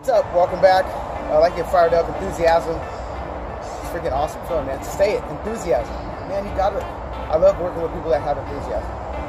What's up? Welcome back. I like get fired up. Enthusiasm. It's freaking awesome feeling, man. Stay it. Enthusiasm. Man, you gotta. I love working with people that have enthusiasm.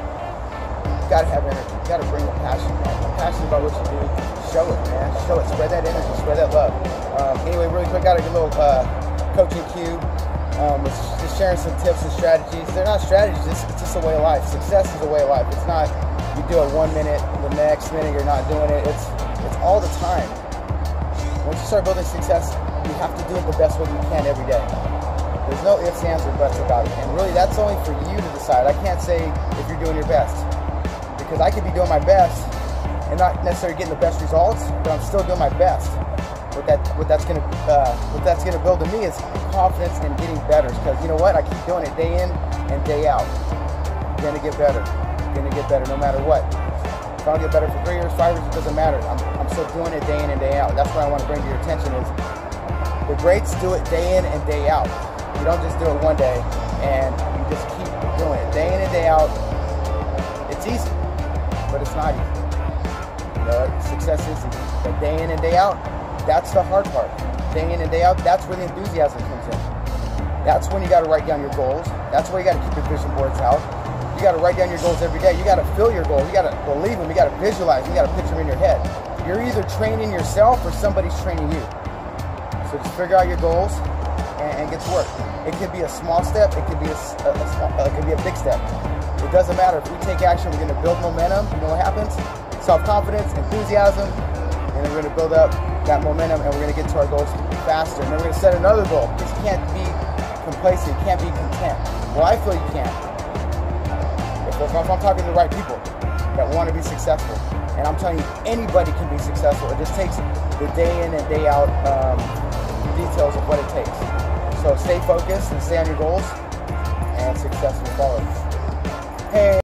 You gotta have energy. You gotta bring the passion, man. I'm passionate about what you do. Show it, man. Show it. Spread that energy. Spread that love. Anyway, really quick, got a little coaching cue. Just sharing some tips and strategies. They're not strategies. It's just a way of life. Success is a way of life. It's not you do it 1 minute, the next minute you're not doing it. It's all the time. Once you start building success, you have to do it the best way you can every day. There's no ifs, ands, or buts about it. And really, that's only for you to decide. I can't say if you're doing your best. Because I could be doing my best and not necessarily getting the best results, but I'm still doing my best. What that's gonna build in me is confidence in getting better. Because you know what? I keep doing it day in and day out. I'm gonna get better. I'm gonna get better no matter what. If I don't get better for 3 years, 5 years, it doesn't matter. I'm still doing it day in and day out. That's what I want to bring to your attention is the greats do it day in and day out. You don't just do it one day and you just keep doing it day in and day out. It's easy, but it's not easy. You know, success is easy, but day in and day out, that's the hard part. Day in and day out, that's where the enthusiasm comes in. That's when you got to write down your goals. That's where you got to keep your vision boards out. You got to write down your goals every day. You got to feel your goals. You got to believe them. You got to visualize them. You got to picture them in your head. You're either training yourself or somebody's training you. So just figure out your goals and get to work. It could be a small step. It could be a big step. It doesn't matter. If we take action, we're going to build momentum. You know what happens? Self-confidence, enthusiasm, and then we're going to build up that momentum, and we're going to get to our goals faster. And then we're going to set another goal because you can't be complacent. You can't be content. Well, I feel you can't. If I'm talking to the right people that want to be successful, and I'm telling you, anybody can be successful. It just takes the day in and day out details of what it takes. So stay focused and stay on your goals, and success will follow. Hey.